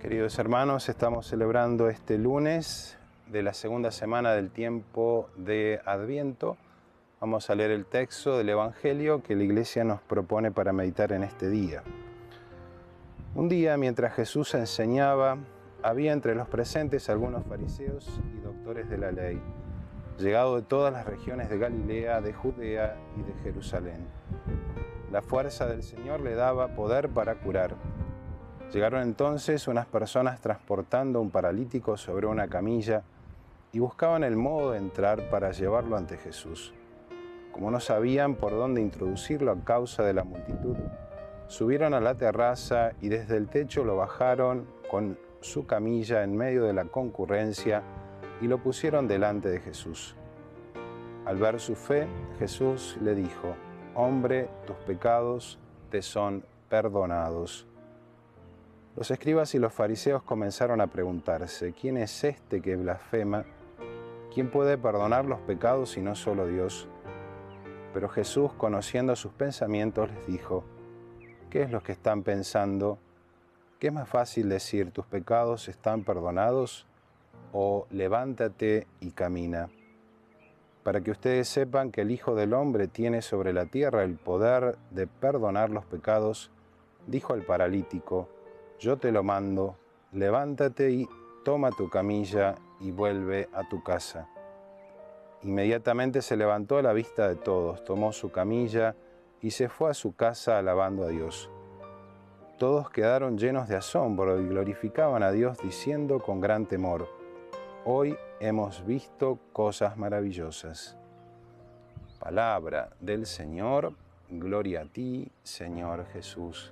Queridos hermanos, estamos celebrando este lunes de la segunda semana del tiempo de Adviento. Vamos a leer el texto del Evangelio que la Iglesia nos propone para meditar en este día. Un día, mientras Jesús enseñaba, había entre los presentes algunos fariseos y doctores de la ley, llegados de todas las regiones de Galilea, de Judea y de Jerusalén. La fuerza del Señor le daba poder para curar. Llegaron entonces unas personas transportando un paralítico sobre una camilla y buscaban el modo de entrar para llevarlo ante Jesús. Como no sabían por dónde introducirlo a causa de la multitud, subieron a la terraza y desde el techo lo bajaron con su camilla en medio de la concurrencia y lo pusieron delante de Jesús. Al ver su fe, Jesús le dijo: «Hombre, tus pecados te son perdonados». Los escribas y los fariseos comenzaron a preguntarse: ¿quién es este que blasfema? ¿Quién puede perdonar los pecados si no solo Dios? Pero Jesús, conociendo sus pensamientos, les dijo: ¿qué es lo que están pensando? ¿Qué es más fácil decir: tus pecados están perdonados? O levántate y camina. Para que ustedes sepan que el Hijo del Hombre tiene sobre la tierra el poder de perdonar los pecados, dijo al paralítico: yo te lo mando, levántate y toma tu camilla y vuelve a tu casa. Inmediatamente se levantó a la vista de todos, tomó su camilla y se fue a su casa alabando a Dios. Todos quedaron llenos de asombro y glorificaban a Dios diciendo con gran temor: hoy hemos visto cosas maravillosas. Palabra del Señor, gloria a ti, Señor Jesús.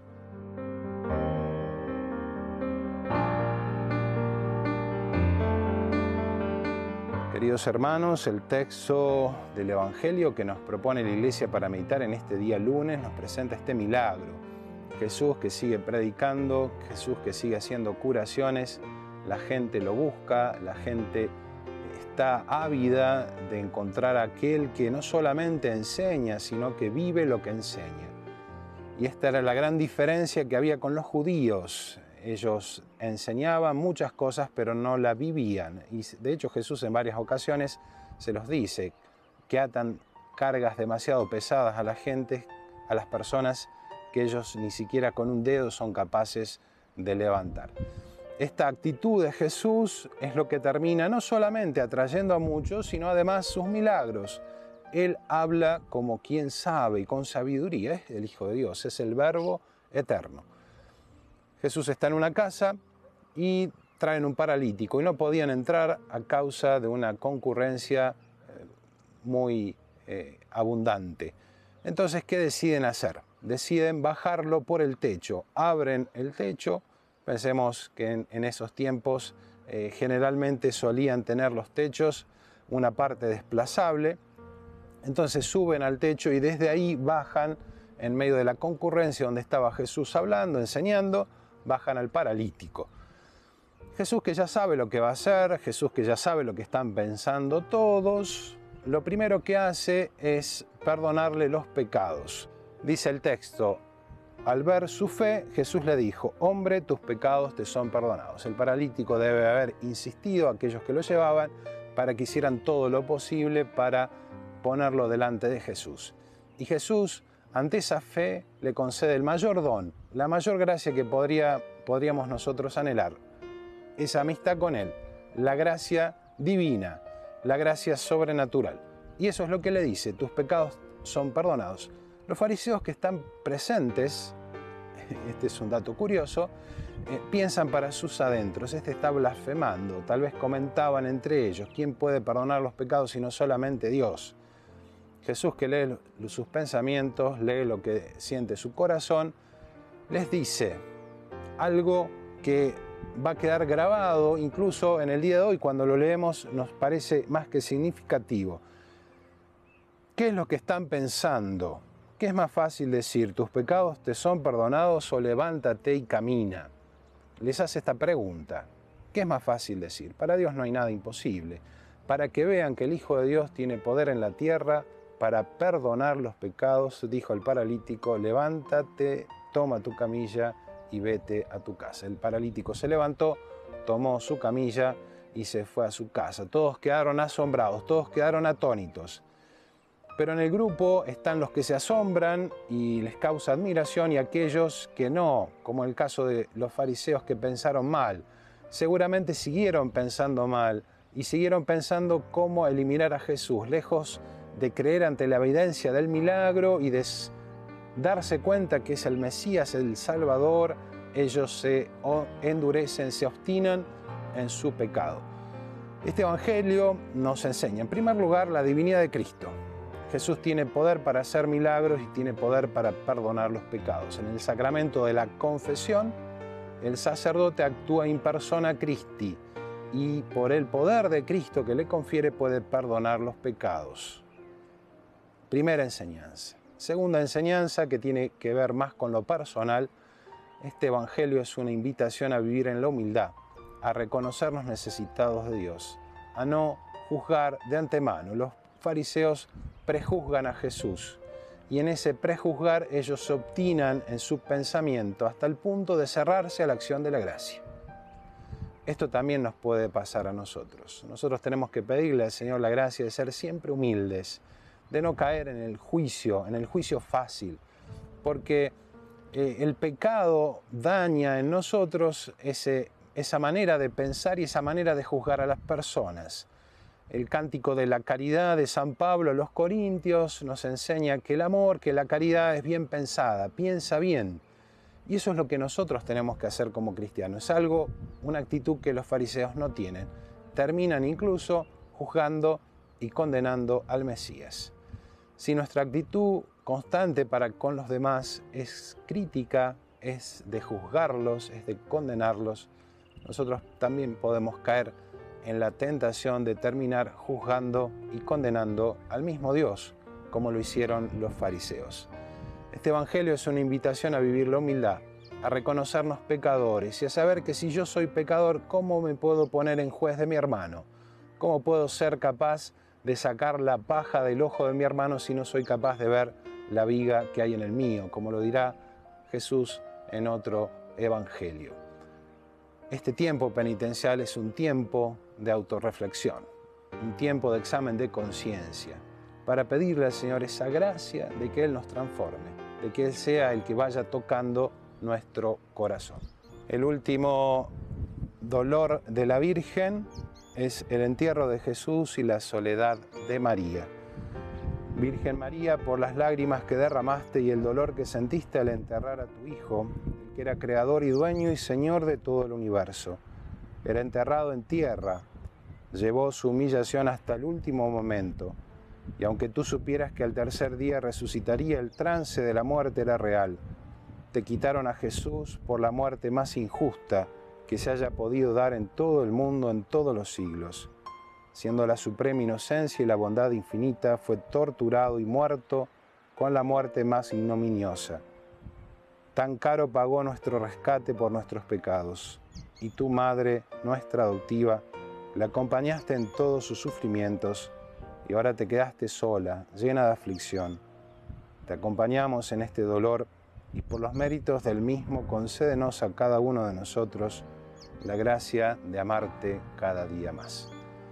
Queridos hermanos, el texto del Evangelio que nos propone la Iglesia para meditar en este día lunes nos presenta este milagro. Jesús que sigue predicando, Jesús que sigue haciendo curaciones, la gente lo busca, la gente está ávida de encontrar a aquel que no solamente enseña, sino que vive lo que enseña. Y esta era la gran diferencia que había con los judíos. Ellos enseñaban muchas cosas, pero no la vivían. Y de hecho Jesús en varias ocasiones se los dice, que atan cargas demasiado pesadas a la gente, a las personas que ellos ni siquiera con un dedo son capaces de levantar. Esta actitud de Jesús es lo que termina no solamente atrayendo a muchos, sino además sus milagros. Él habla como quien sabe y con sabiduría. Es el Hijo de Dios, es el Verbo eterno. Jesús está en una casa y traen un paralítico y no podían entrar a causa de una concurrencia muy abundante. Entonces, ¿qué deciden hacer? Deciden bajarlo por el techo. Abren el techo. Pensemos que en esos tiempos generalmente solían tener los techos una parte desplazable. Entonces suben al techo y desde ahí bajan en medio de la concurrencia donde estaba Jesús hablando, enseñando, bajan al paralítico. Jesús, que ya sabe lo que va a hacer, Jesús que ya sabe lo que están pensando todos, lo primero que hace es perdonarle los pecados. Dice el texto: al ver su fe, Jesús le dijo: hombre, tus pecados te son perdonados. El paralítico debe haber insistido a aquellos que lo llevaban para que hicieran todo lo posible para ponerlo delante de Jesús. Y Jesús, ante esa fe, le concede el mayor don, la mayor gracia que podríamos nosotros anhelar. Esa amistad con Él, la gracia divina, la gracia sobrenatural. Y eso es lo que le dice: tus pecados son perdonados. Los fariseos que están presentes, este es un dato curioso, piensan para sus adentros: este está blasfemando. Tal vez comentaban entre ellos: ¿quién puede perdonar los pecados sino solamente Dios? Jesús, que lee sus pensamientos, lee lo que siente su corazón, les dice algo que va a quedar grabado incluso en el día de hoy. Cuando lo leemos nos parece más que significativo. ¿Qué es lo que están pensando? ¿Qué es más fácil decir: tus pecados te son perdonados? O levántate y camina. Les hace esta pregunta. ¿Qué es más fácil decir? Para Dios no hay nada imposible. Para que vean que el Hijo de Dios tiene poder en la tierra para perdonar los pecados, dijo al paralítico: levántate, toma tu camilla y vete a tu casa. El paralítico se levantó, tomó su camilla y se fue a su casa. Todos quedaron asombrados, todos quedaron atónitos. Pero en el grupo están los que se asombran y les causa admiración y aquellos que no, como el caso de los fariseos que pensaron mal. Seguramente siguieron pensando mal y siguieron pensando cómo eliminar a Jesús, lejos de creer ante la evidencia del milagro y de darse cuenta que es el Mesías, el Salvador. Ellos se endurecen, se obstinan en su pecado. Este evangelio nos enseña, en primer lugar, la divinidad de Cristo. Jesús tiene poder para hacer milagros y tiene poder para perdonar los pecados. En el sacramento de la confesión, el sacerdote actúa in persona Christi y por el poder de Cristo que le confiere puede perdonar los pecados. Primera enseñanza. Segunda enseñanza, que tiene que ver más con lo personal, este evangelio es una invitación a vivir en la humildad, a reconocernos necesitados de Dios, a no juzgar de antemano. Los fariseos prejuzgan a Jesús y en ese prejuzgar ellos se obstinan en su pensamiento hasta el punto de cerrarse a la acción de la gracia. Esto también nos puede pasar a nosotros. Nosotros tenemos que pedirle al Señor la gracia de ser siempre humildes, de no caer en el juicio fácil, porque el pecado daña en nosotros esa manera de pensar y esa manera de juzgar a las personas. El cántico de la caridad de San Pablo a los Corintios nos enseña que el amor, que la caridad es bien pensada, piensa bien. Y eso es lo que nosotros tenemos que hacer como cristianos. Es una actitud que los fariseos no tienen. Terminan incluso juzgando y condenando al Mesías. Si nuestra actitud constante para con los demás es crítica, es de juzgarlos, es de condenarlos, nosotros también podemos caer en la tentación de terminar juzgando y condenando al mismo Dios, como lo hicieron los fariseos. Este evangelio es una invitación a vivir la humildad, a reconocernos pecadores y a saber que si yo soy pecador, ¿cómo me puedo poner en juez de mi hermano? ¿Cómo puedo ser capaz de sacar la paja del ojo de mi hermano si no soy capaz de ver la viga que hay en el mío? Como lo dirá Jesús en otro evangelio. Este tiempo penitencial es un tiempo de autorreflexión, un tiempo de examen de conciencia, para pedirle al Señor esa gracia de que Él nos transforme, de que Él sea el que vaya tocando nuestro corazón. El último dolor de la Virgen es el entierro de Jesús y la soledad de María. Virgen María, por las lágrimas que derramaste y el dolor que sentiste al enterrar a tu Hijo, el que era creador y dueño y Señor de todo el universo, era enterrado en tierra, llevó su humillación hasta el último momento, y aunque tú supieras que al tercer día resucitaría, el trance de la muerte era real. Te quitaron a Jesús por la muerte más injusta que se haya podido dar en todo el mundo en todos los siglos. Siendo la suprema inocencia y la bondad infinita, fue torturado y muerto con la muerte más ignominiosa. Tan caro pagó nuestro rescate por nuestros pecados, y tu Madre, nuestra adoptiva, la acompañaste en todos sus sufrimientos, y ahora te quedaste sola, llena de aflicción. Te acompañamos en este dolor, y por los méritos del mismo concédenos a cada uno de nosotros la gracia de amarte cada día más.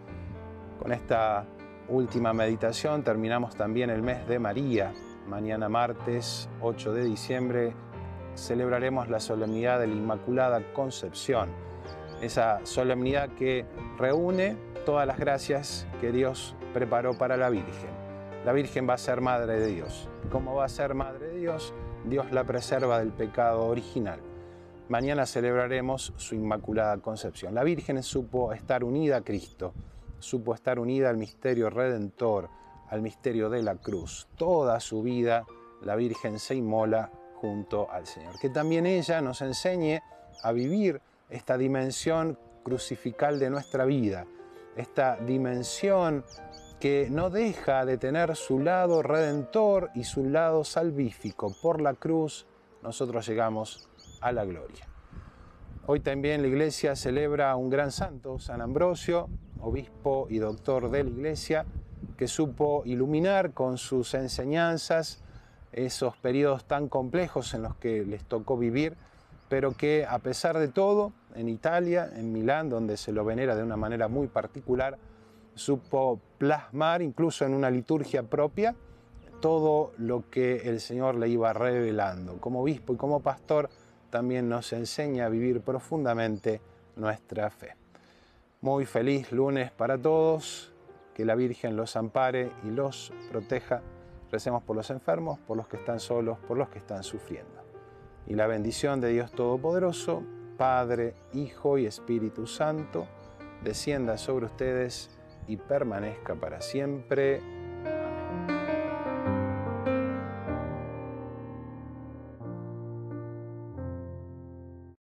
Con esta última meditación terminamos también el mes de María. Mañana martes 8 de diciembre celebraremos la solemnidad de la Inmaculada Concepción, esa solemnidad que reúne todas las gracias que Dios preparó para la Virgen. La Virgen va a ser Madre de Dios. ¿Cómo va a ser Madre de Dios? Dios la preserva del pecado original. Mañana celebraremos su Inmaculada Concepción. La Virgen supo estar unida a Cristo, supo estar unida al misterio redentor, al misterio de la cruz. Toda su vida la Virgen se inmola junto al Señor. Que también ella nos enseñe a vivir esta dimensión crucifical de nuestra vida, esta dimensión que no deja de tener su lado redentor y su lado salvífico. Por la cruz nosotros llegamos a la gloria. Hoy también la Iglesia celebra a un gran santo, San Ambrosio, obispo y doctor de la Iglesia, que supo iluminar con sus enseñanzas esos periodos tan complejos en los que les tocó vivir pero que a pesar de todo, en Italia, en Milán, donde se lo venera de una manera muy particular, supo plasmar, incluso en una liturgia propia, todo lo que el Señor le iba revelando. Como obispo y como pastor, también nos enseña a vivir profundamente nuestra fe. Muy feliz lunes para todos, que la Virgen los ampare y los proteja. Recemos por los enfermos, por los que están solos, por los que están sufriendo. Y la bendición de Dios Todopoderoso, Padre, Hijo y Espíritu Santo, descienda sobre ustedes y permanezca para siempre.